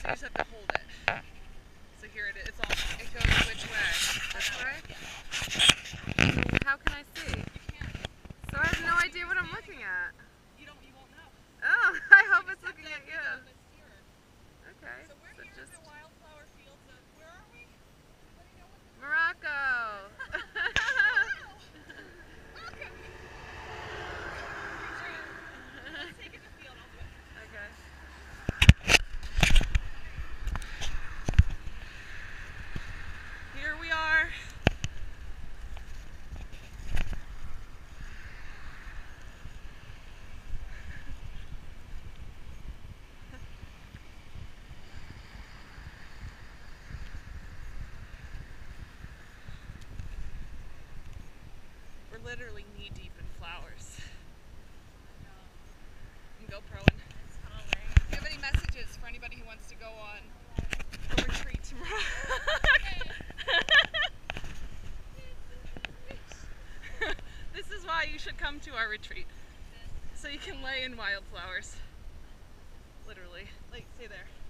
just have to hold it. So here it is. It's all. It goes which way? This way? How can I see? So I have no idea what I'm looking at. You won't know. Oh, I hope it's looking at you. Okay. So we're here in the wildflower fields of, where are we? Let me know what Morocco. Welcome. Let's take it to the field. I'll do it. Okay. Here we are. We're literally knee deep in flowers. I'm GoProing. Do you have any messages for anybody who wants to go on a retreat tomorrow? This is why you should come to our retreat. So you can lay in wildflowers. Literally. Like, stay there.